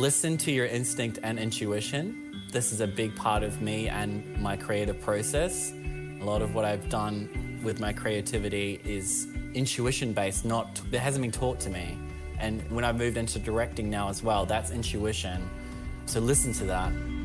Listen to your instinct and intuition. This is a big part of me and my creative process. A lot of what I've done with my creativity is intuition-based, it hasn't been taught to me. And when I've moved into directing now as well, that's intuition. So listen to that.